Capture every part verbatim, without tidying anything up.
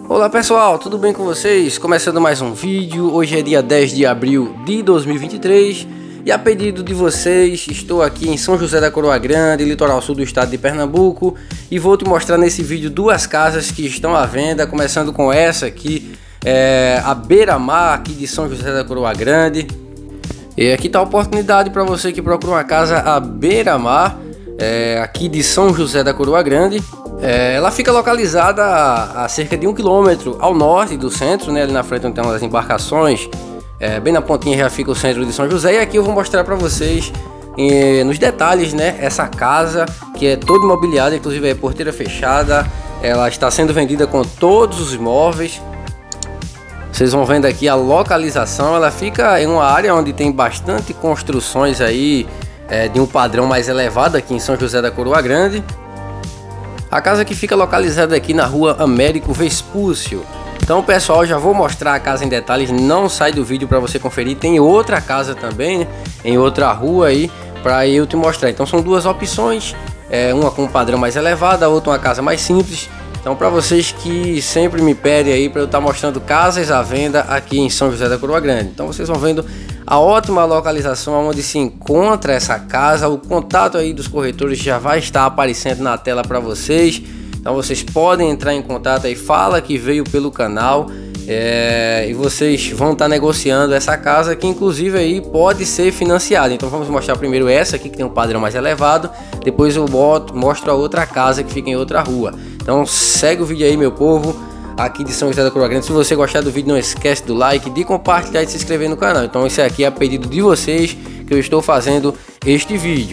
Olá pessoal, tudo bem com vocês? Começando mais um vídeo. Hoje é dia dez de abril de dois mil e vinte e três e a pedido de vocês estou aqui em São José da Coroa Grande, litoral sul do estado de Pernambuco, e vou te mostrar nesse vídeo duas casas que estão à venda, começando com essa aqui, é, a beira-mar aqui de São José da Coroa Grande. E aqui está a oportunidade para você que procura uma casa à beira-mar, é, aqui de São José da Coroa Grande. É, ela fica localizada a, a cerca de um quilômetro ao norte do centro, né, ali na frente onde tem umas embarcações, é, bem na pontinha já fica o centro de São José. E aqui eu vou mostrar para vocês é, nos detalhes, né, essa casa que é toda imobiliada, inclusive é porteira fechada, ela está sendo vendida com todos os móveis. Vocês vão vendo aqui a localização, ela fica em uma área onde tem bastante construções aí é, de um padrão mais elevado aqui em São José da Coroa Grande. A casa que fica localizada aqui na rua Américo Vespúcio. Então pessoal, já vou mostrar a casa em detalhes, não sai do vídeo para você conferir. Tem outra casa também, né, em outra rua aí para eu te mostrar. Então são duas opções, é, uma com um padrão mais elevado, a outra uma casa mais simples. Então para vocês que sempre me pedem aí para eu estar mostrando casas à venda aqui em São José da Coroa Grande. Então vocês vão vendo a ótima localização onde se encontra essa casa. O contato aí dos corretores já vai estar aparecendo na tela para vocês. Então vocês podem entrar em contato aí, fala que veio pelo canal, é, e vocês vão estar negociando essa casa, que inclusive aí pode ser financiada. Então vamos mostrar primeiro essa aqui que tem um padrão mais elevado, depois eu boto, mostro a outra casa que fica em outra rua. Então segue o vídeo aí, meu povo, aqui de São José da Coroa Grande. Se você gostar do vídeo, não esquece do like, de compartilhar e de se inscrever no canal. Então esse aqui é a pedido de vocês que eu estou fazendo este vídeo.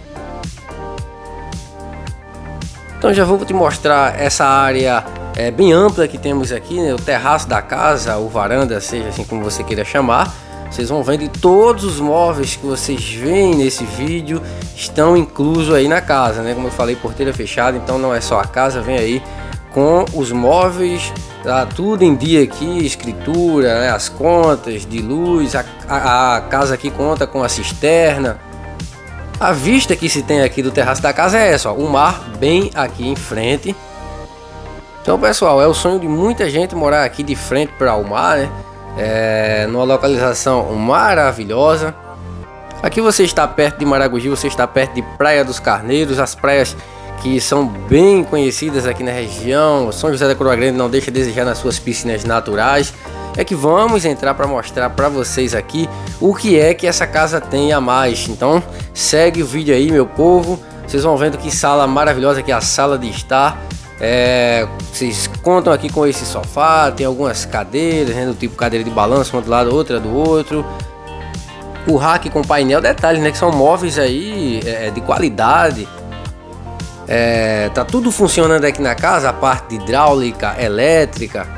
Então já vou te mostrar essa área é, bem ampla que temos aqui, né? O terraço da casa, o varanda, seja assim como você queira chamar. Vocês vão vendo, e todos os móveis que vocês veem nesse vídeo estão inclusos aí na casa, né? Como eu falei, porteira fechada, então não é só a casa, vem aí com os móveis, tá tudo em dia aqui, escritura, né? As contas de luz, a, a, a casa aqui conta com a cisterna. A vista que se tem aqui do terraço da casa é essa, ó, o mar bem aqui em frente. Então pessoal, é o sonho de muita gente morar aqui de frente para o mar, né? É, numa localização maravilhosa. Aqui você está perto de Maragogi, você está perto de Praia dos Carneiros, as praias que são bem conhecidas aqui na região. São José da Coroa Grande não deixa a desejar nas suas piscinas naturais. É que vamos entrar para mostrar para vocês aqui o que é que essa casa tem a mais. Então segue o vídeo aí, meu povo. Vocês vão vendo que sala maravilhosa, que é a sala de estar. É, vocês contam aqui com esse sofá, tem algumas cadeiras, né, do tipo cadeira de balanço, uma do lado, outra do outro. O rack com painel, detalhes, né, que são móveis aí é, de qualidade. É, tá tudo funcionando aqui na casa, a parte de hidráulica, elétrica.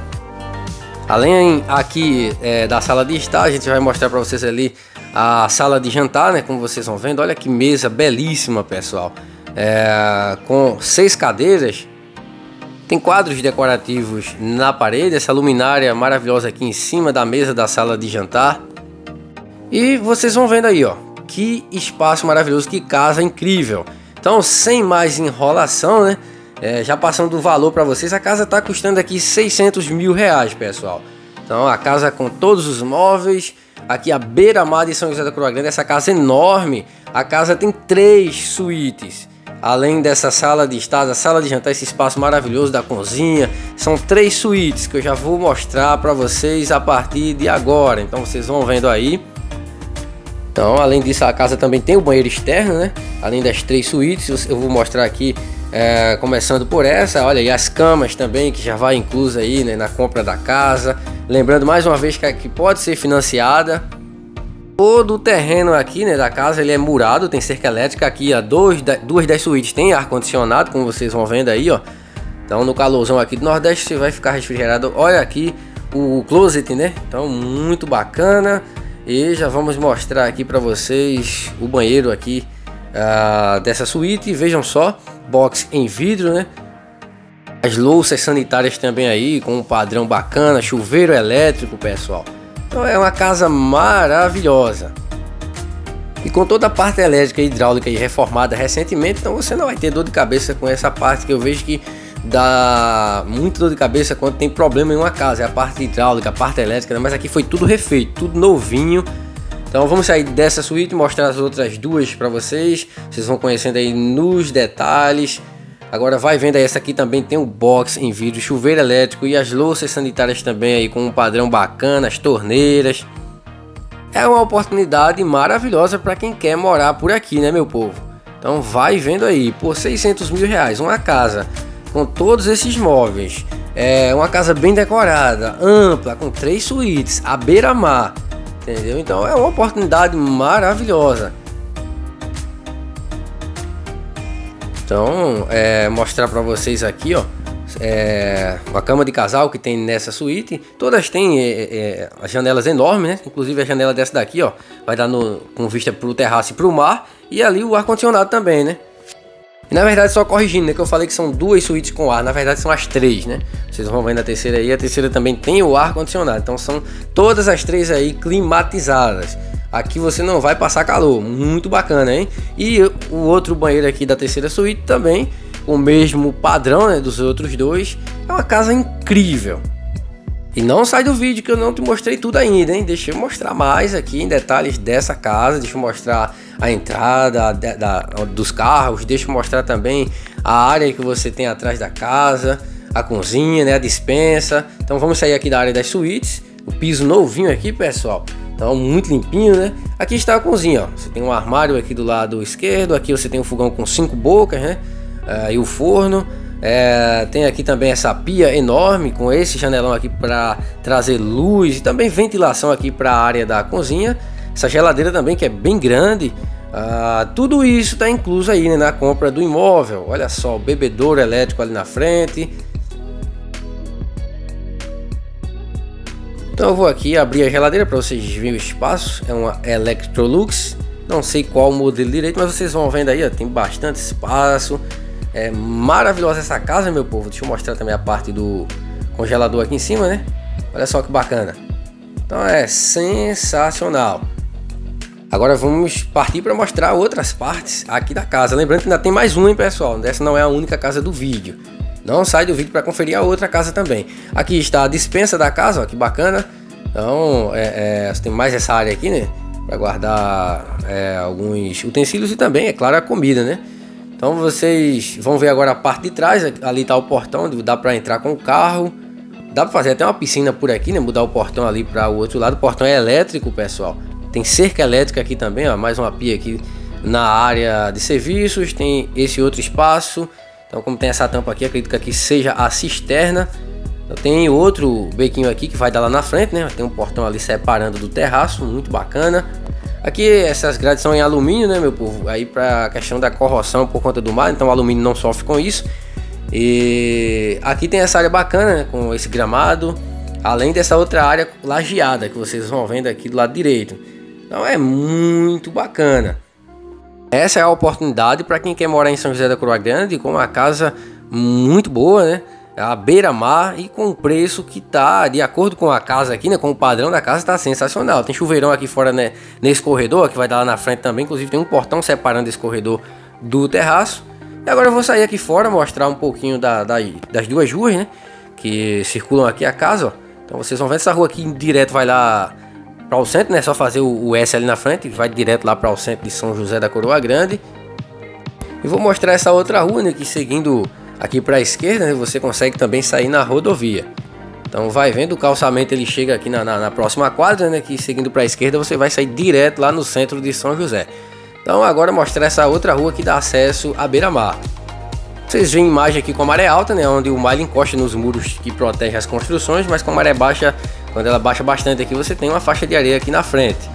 Além aqui é, da sala de estar, a gente vai mostrar para vocês ali a sala de jantar, né? Como vocês vão vendo, olha que mesa belíssima, pessoal. É, com seis cadeiras, tem quadros decorativos na parede, essa luminária maravilhosa aqui em cima da mesa da sala de jantar. E vocês vão vendo aí, ó, que espaço maravilhoso, que casa incrível. Então, sem mais enrolação, né? É, já passando o valor para vocês, a casa está custando aqui seiscentos mil reais, pessoal. Então a casa com todos os móveis, aqui a beira-mar de São José da Coroa Grande, essa casa enorme. A casa tem três suítes, além dessa sala de estar, a sala de jantar, esse espaço maravilhoso da cozinha. São três suítes que eu já vou mostrar para vocês a partir de agora. Então vocês vão vendo aí. Então, além disso, a casa também tem o banheiro externo, né? Além das três suítes, eu vou mostrar aqui, é, começando por essa, olha, e as camas também, que já vai inclusa aí, né, na compra da casa. Lembrando mais uma vez que, que pode ser financiada. Todo o terreno aqui, né, da casa, ele é murado, tem cerca elétrica. Aqui, ó, dois, duas das suítes tem ar-condicionado, como vocês vão vendo aí, ó. Então, no calorzão aqui do Nordeste, você vai ficar refrigerado. Olha aqui o closet, né? Então, muito bacana. E já vamos mostrar aqui para vocês o banheiro aqui uh, dessa suíte. Vejam só, box em vidro, né? As louças sanitárias também aí, com um padrão bacana, chuveiro elétrico, pessoal. Então é uma casa maravilhosa. E com toda a parte elétrica e hidráulica e reformada recentemente, então você não vai ter dor de cabeça com essa parte, que eu vejo que dá muito dor de cabeça quando tem problema em uma casa, é a parte hidráulica, a parte elétrica, né? Mas aqui foi tudo refeito, tudo novinho. Então vamos sair dessa suíte e mostrar as outras duas para vocês. Vocês vão conhecendo aí nos detalhes. Agora vai vendo aí, essa aqui também tem o box em vidro, chuveiro elétrico e as louças sanitárias também aí com um padrão bacana, as torneiras. É uma oportunidade maravilhosa para quem quer morar por aqui, né, meu povo? Então vai vendo aí, por seiscentos mil reais, uma casa com todos esses móveis, é uma casa bem decorada, ampla, com três suítes, à beira-mar, entendeu? Então é uma oportunidade maravilhosa. Então, é, mostrar para vocês aqui, ó, é, a cama de casal que tem nessa suíte. Todas têm é, é, as janelas enormes, né? Inclusive a janela dessa daqui, ó, vai dar no, com vista para o terraço e para o mar. E ali o ar-condicionado também, né? E na verdade, só corrigindo, né, que eu falei que são duas suítes com ar, na verdade são as três, né? Vocês vão vendo a terceira aí, a terceira também tem o ar-condicionado. Então são todas as três aí climatizadas. Aqui você não vai passar calor, muito bacana, hein? E o outro banheiro aqui da terceira suíte também, o mesmo padrão, né, dos outros dois. É uma casa incrível. E não sai do vídeo que eu não te mostrei tudo ainda, hein? Deixa eu mostrar mais aqui em detalhes dessa casa. Deixa eu mostrar a entrada da, da, dos carros. Deixa eu mostrar também a área que você tem atrás da casa, a cozinha, né, a despensa. Então vamos sair aqui da área das suítes. O piso novinho aqui, pessoal. Então muito limpinho, né? Aqui está a cozinha, ó. Você tem um armário aqui do lado esquerdo. Aqui você tem um fogão com cinco bocas, né? Uh, e o forno. É, tem aqui também essa pia enorme com esse janelão aqui para trazer luz e também ventilação aqui para a área da cozinha. Essa geladeira também que é bem grande. Uh, tudo isso está incluso aí, né, na compra do imóvel. Olha só, o bebedouro elétrico ali na frente. Então eu vou aqui abrir a geladeira para vocês verem o espaço. É uma Electrolux, não sei qual modelo direito, mas vocês vão vendo aí, ó, tem bastante espaço. É maravilhosa essa casa, meu povo. Deixa eu mostrar também a parte do congelador aqui em cima, né? Olha só que bacana. Então é sensacional. Agora vamos partir para mostrar outras partes aqui da casa. Lembrando que ainda tem mais uma, hein, pessoal? Essa não é a única casa do vídeo. Não sai do vídeo para conferir a outra casa também. Aqui está a despensa da casa, ó, que bacana. Então é, é, tem mais essa área aqui, né? Para guardar é, alguns utensílios e também, é claro, a comida, né? Então vocês vão ver agora a parte de trás. Ali está o portão, onde dá para entrar com o carro. Dá para fazer até uma piscina por aqui, né? Mudar o portão ali para o outro lado. O portão é elétrico, pessoal. Tem cerca elétrica aqui também, ó. Mais uma pia aqui na área de serviços. Tem esse outro espaço. Então, como tem essa tampa aqui, acredito que aqui seja a cisterna. Então, tem outro bequinho aqui que vai dar lá na frente, né? Tem um portão ali separando do terraço, muito bacana. Aqui essas grades são em alumínio, né, meu povo? Aí para a questão da corrosão por conta do mar, então o alumínio não sofre com isso. E aqui tem essa área bacana, né, com esse gramado, além dessa outra área lajeada que vocês vão vendo aqui do lado direito. Então é muito bacana. Essa é a oportunidade para quem quer morar em São José da Coroa Grande com uma casa muito boa, né? À beira-mar e com um preço que tá de acordo com a casa aqui, né? Com o padrão da casa, tá sensacional. Tem chuveirão aqui fora, né? Nesse corredor que vai dar lá na frente também. Inclusive tem um portão separando esse corredor do terraço. E agora eu vou sair aqui fora, mostrar um pouquinho da, da, das duas ruas, né? Que circulam aqui a casa, ó. Então vocês vão ver essa rua aqui direto vai lá para o centro, né? Só fazer o, o S ali na frente, vai direto lá para o centro de São José da Coroa Grande. E vou mostrar essa outra rua, né? Que seguindo aqui para a esquerda, né, você consegue também sair na rodovia. Então vai vendo, o calçamento ele chega aqui na, na, na próxima quadra, né, que seguindo para a esquerda você vai sair direto lá no centro de São José. Então agora mostrar essa outra rua que dá acesso à beira-mar. Vocês veem imagem aqui com a maré alta, né, onde o mar encosta nos muros que protegem as construções, mas com a maré baixa, quando ela baixa bastante aqui, você tem uma faixa de areia aqui na frente.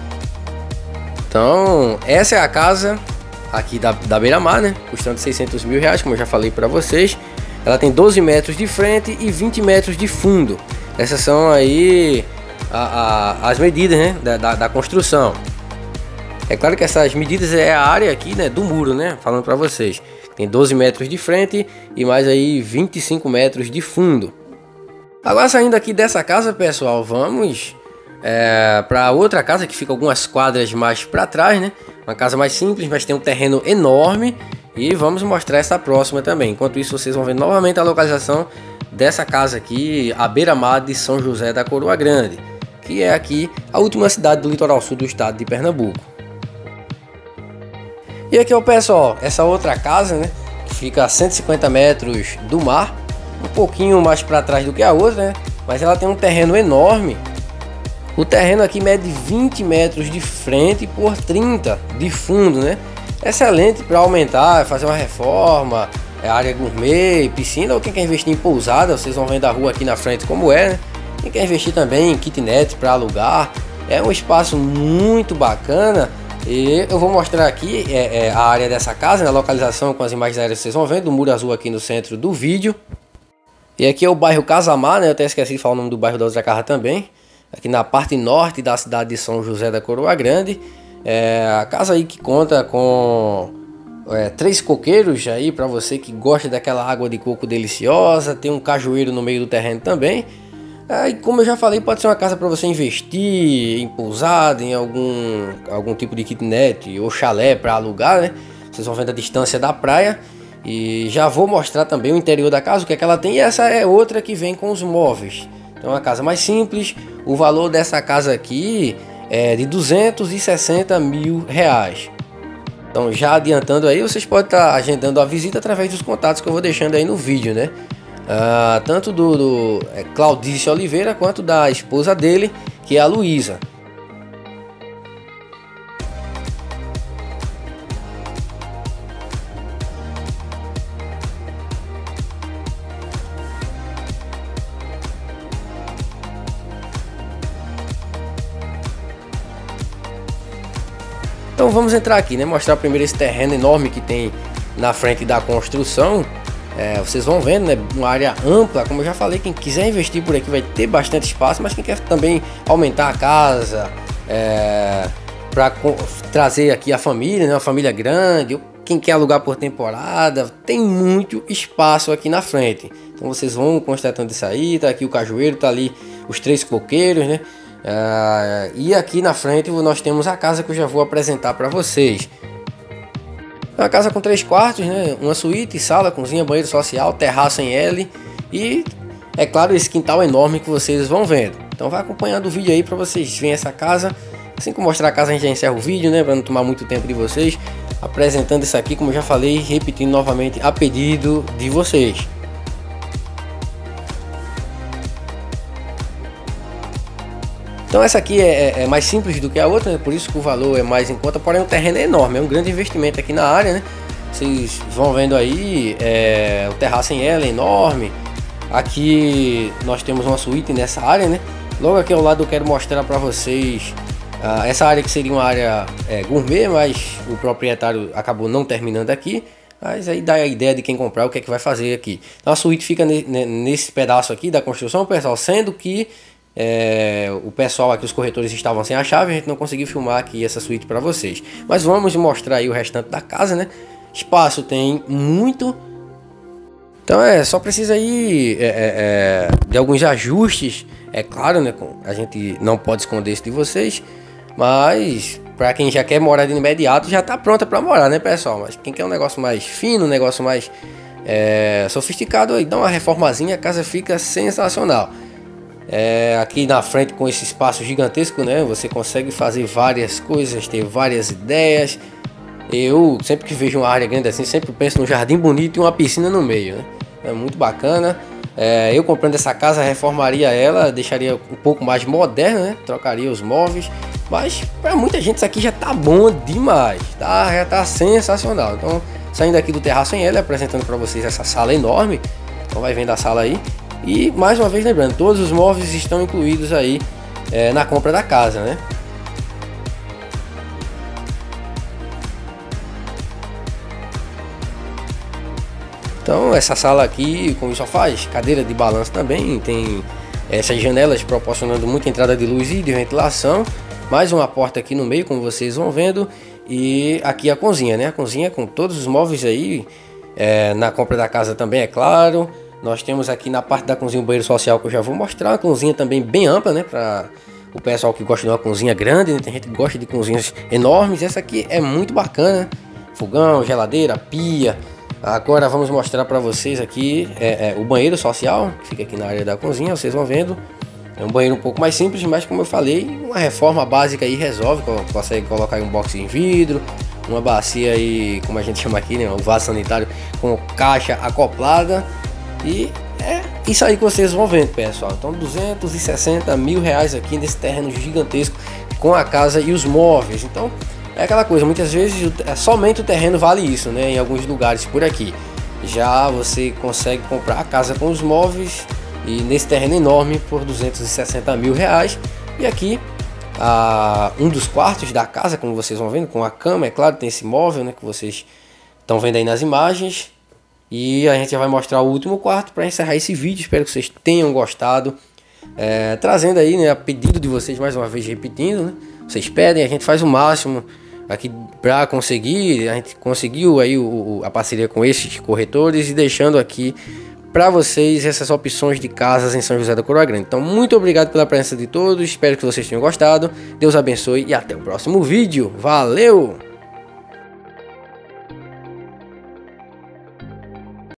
Então essa é a casa aqui da, da beira-mar, né? Custando seiscentos mil reais, como eu já falei para vocês. Ela tem doze metros de frente e vinte metros de fundo. Essas são aí a, a, as medidas, né? Da, da, da construção. É claro que essas medidas é a área aqui, né? Do muro, né? Falando para vocês. Tem doze metros de frente e mais aí vinte e cinco metros de fundo. Agora saindo aqui dessa casa, pessoal, vamos é, para outra casa que fica algumas quadras mais para trás, né? Uma casa mais simples, mas tem um terreno enorme E vamos mostrar essa próxima também. Enquanto isso, vocês vão ver novamente a localização dessa casa aqui, à beira-mar de São José da Coroa Grande, que é aqui a última cidade do litoral sul do estado de Pernambuco. E aqui, ó, pessoal, essa outra casa, né, que fica a cento e cinquenta metros do mar, um pouquinho mais para trás do que a outra, né, mas ela tem um terreno enorme. O terreno aqui mede vinte metros de frente por trinta de fundo, né? Excelente para aumentar, fazer uma reforma, é área gourmet, piscina, ou quem quer investir em pousada, vocês vão ver da rua aqui na frente como é, né? Quem quer investir também em kitnet para alugar, é um espaço muito bacana. E eu vou mostrar aqui é, é, a área dessa casa, na localização com as imagens aéreas que vocês vão ver, do muro azul aqui no centro do vídeo. E aqui é o bairro Casamar, né? Eu até esqueci de falar o nome do bairro da outra casa também. Aqui na parte norte da cidade de São José da Coroa Grande. É a casa aí que conta com é, três coqueiros aí para você que gosta daquela água de coco deliciosa. Tem um cajueiro no meio do terreno também. É, e como eu já falei, pode ser uma casa para você investir em pousada, em algum, algum tipo de kitnet ou chalé para alugar, né? Vocês vão ver a distância da praia. E já vou mostrar também o interior da casa, o que é que ela tem. E essa é outra que vem com os móveis. Então é uma casa mais simples. O valor dessa casa aqui é de duzentos e sessenta mil reais. Então, já adiantando aí, vocês podem estar agendando a visita através dos contatos que eu vou deixando aí no vídeo, né? Ah, tanto do, do é, Claudice Oliveira quanto da esposa dele, que é a Luísa. Então vamos entrar aqui, né? Mostrar primeiro esse terreno enorme que tem na frente da construção. É, vocês vão vendo, né? Uma área ampla, como eu já falei, quem quiser investir por aqui vai ter bastante espaço, mas quem quer também aumentar a casa, é, para trazer aqui a família, né? Uma família grande, ou quem quer alugar por temporada, tem muito espaço aqui na frente. Então vocês vão constatando isso aí, tá aqui o cajueiro, tá ali os três coqueiros, né? Uh, e aqui na frente nós temos a casa que eu já vou apresentar para vocês. É uma casa com três quartos, né? Uma suíte, sala, cozinha, banheiro social, terraço em L e, é claro, esse quintal enorme que vocês vão vendo. Então vai acompanhando o vídeo aí para vocês verem essa casa. Assim que eu mostrar a casa a gente já encerra o vídeo, né? Para não tomar muito tempo de vocês. Apresentando isso aqui, como eu já falei, repetindo novamente a pedido de vocês. Então essa aqui é, é mais simples do que a outra, né? Por isso que o valor é mais em conta, porém o terreno é enorme, é um grande investimento aqui na área, né? Vocês vão vendo aí, é, o terraço em ela é enorme. Aqui nós temos uma suíte nessa área, né? Logo aqui ao lado eu quero mostrar para vocês uh, essa área que seria uma área é, gourmet, mas o proprietário acabou não terminando aqui. Mas aí dá a ideia de quem comprar o que é que vai fazer aqui. Então a suíte fica ne, ne, nesse pedaço aqui da construção, pessoal, sendo que É, o pessoal aqui, os corretores estavam sem a chave, a gente não conseguiu filmar aqui essa suíte para vocês. Mas vamos mostrar aí o restante da casa, né? Espaço tem muito. Então é, só precisa aí é, é, de alguns ajustes. É claro, né? A gente não pode esconder isso de vocês. Mas para quem já quer morar de imediato, já tá pronta para morar, né, pessoal? Mas quem quer um negócio mais fino, um negócio mais é, sofisticado, aí dá uma reformazinha, a casa fica sensacional. É, aqui na frente com esse espaço gigantesco, né? Você consegue fazer várias coisas, ter várias ideias. Eu sempre que vejo uma área grande assim, sempre penso num jardim bonito e uma piscina no meio, né? É muito bacana. É, eu comprando essa casa, reformaria ela, deixaria um pouco mais moderna, né? Trocaria os móveis. Mas para muita gente isso aqui já tá bom demais, tá? Já tá sensacional. Então, saindo aqui do terraço em L, apresentando para vocês essa sala enorme. Então vai vendo a sala aí. E mais uma vez lembrando, todos os móveis estão incluídos aí é, na compra da casa, né? Então essa sala aqui, como só faz, cadeira de balanço também, tem essas janelas proporcionando muita entrada de luz e de ventilação. Mais uma porta aqui no meio, como vocês vão vendo. E aqui a cozinha, né? A cozinha com todos os móveis aí é, na compra da casa também, é claro. Nós temos aqui na parte da cozinha o banheiro social que eu já vou mostrar. Uma cozinha também bem ampla, né? Para o pessoal que gosta de uma cozinha grande, né? Tem gente que gosta de cozinhas enormes. Essa aqui é muito bacana. fogão, geladeira, pia. Agora vamos mostrar para vocês aqui é, é, o banheiro social, que fica aqui na área da cozinha, vocês vão vendo. É um banheiro um pouco mais simples, mas como eu falei, uma reforma básica aí resolve. Consegue colocar um box em vidro, uma bacia aí, como a gente chama aqui, né, um vaso sanitário com caixa acoplada. E é isso aí que vocês vão vendo, pessoal. Então duzentos e sessenta mil reais aqui nesse terreno gigantesco com a casa e os móveis. Então é aquela coisa, muitas vezes somente o terreno vale isso, né? Em alguns lugares por aqui. Já você consegue comprar a casa com os móveis e nesse terreno enorme por duzentos e sessenta mil reais. E aqui a, um dos quartos da casa, como vocês vão vendo, com a cama, é claro, tem esse móvel, né, que vocês estão vendo aí nas imagens. E a gente já vai mostrar o último quarto para encerrar esse vídeo. Espero que vocês tenham gostado, é, trazendo aí, né, a pedido de vocês, mais uma vez repetindo, né? Vocês pedem, a gente faz o máximo aqui para conseguir. A gente conseguiu aí o, a parceria com esses corretores e deixando aqui para vocês essas opções de casas em São José da Coroa Grande. Então muito obrigado pela presença de todos, espero que vocês tenham gostado, Deus abençoe e até o próximo vídeo, valeu!